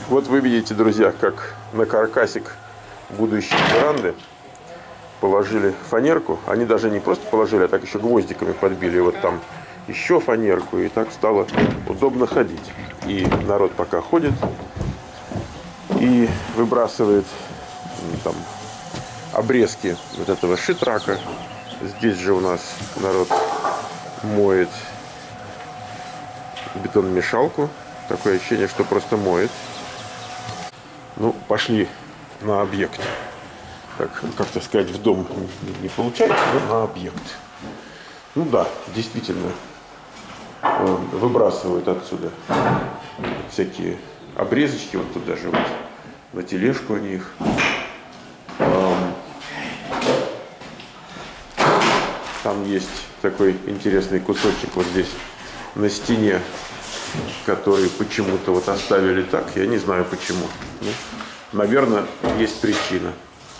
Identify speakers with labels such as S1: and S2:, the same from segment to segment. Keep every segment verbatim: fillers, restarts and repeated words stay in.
S1: Вот вы видите, друзья, как на каркасик будущей веранды положили фанерку. Они даже не просто положили, а так еще гвоздиками подбили. Вот там еще фанерку. И так стало удобно ходить. И народ пока ходит и выбрасывает там обрезки вот этого шитрака. Здесь же у нас народ моет бетономешалку. Такое ощущение, что просто моет. Ну, пошли на объект. Так, как-то сказать, в дом не получается, но на объект. Ну да, действительно, выбрасывают отсюда всякие обрезочки. Вот тут даже вот на тележку они их. Там есть такой интересный кусочек вот здесь на стене, который почему-то вот оставили так. Я не знаю почему. Ну, наверное, есть причина.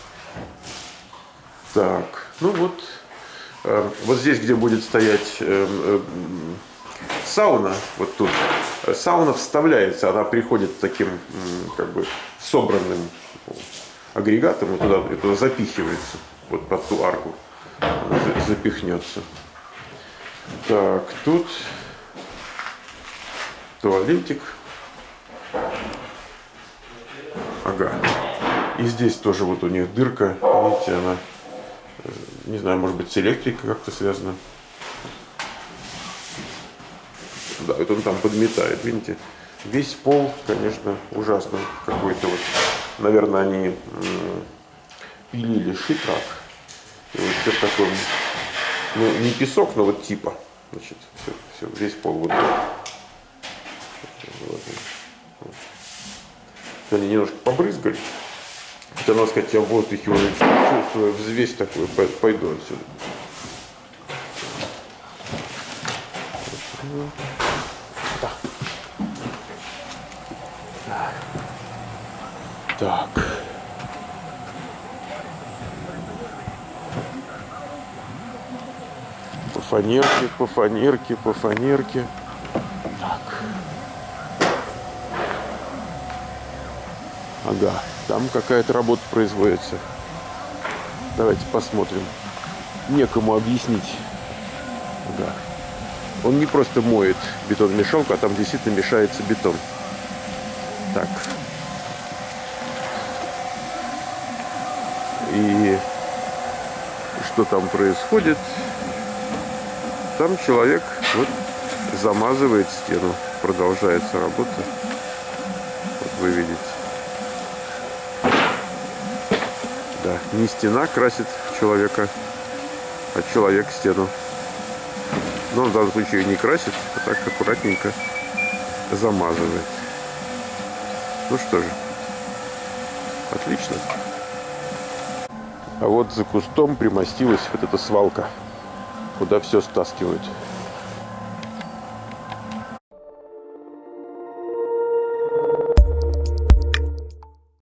S1: Так, ну вот, э, вот здесь, где будет стоять э, э, сауна, вот тут, сауна вставляется, она приходит таким, э, как бы, собранным агрегатом и туда, и туда запихивается, вот под ту арку запихнется. Так, тут туалетик. Ага. И здесь тоже вот у них дырка, видите, она, не знаю, может быть, с электрикой как-то связана. Да, это он там подметает, видите. Весь пол, конечно, ужасно какой-то вот. Наверное, они пилили шитрак. И вот все в таком, ну, не песок, но вот типа. Значит, все, все, весь пол вот так. Вот. Они немножко побрызгали. Это, надо сказать, я в воздухе уже чувствую взвесь такую, пойду отсюда. Так. Так. По фанерке, по фанерке, по фанерке. Так. Ага, там какая-то работа производится. Давайте посмотрим. Некому объяснить. Ага. Он не просто моет бетономешалку, а там действительно мешается бетон. Так. И что там происходит? Там человек вот замазывает стену. Продолжается работа. Вот вы видите. Да, не стена красит человека, а человек стену. Но в данном случае не красит, а так аккуратненько замазывает. Ну что же, отлично. А вот за кустом примостилась вот эта свалка, куда все стаскивают.